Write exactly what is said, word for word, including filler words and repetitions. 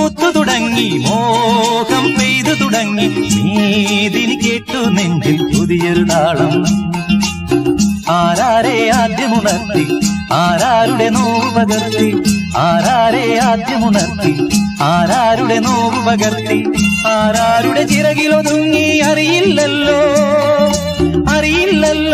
പൂത്തു തുടങ്ങി മോഹം പെയ്തു തുടങ്ങി നീതിനി കേട്ടു നെഞ്ചിൽ പുതിയൊരു താളം ആരാരെ ആദ്യമുണർത്തി ആരാരുടെ നോവ് പകർത്തി ആരാരെ ആദ്യമുണർത്തി ആരാരുടെ നോവ് പകർത്തി ആരാരുടെ ചിറകിലൊതുങ്ങി അറിയില്ലല്ലോ അറിയില്ലല്ലോ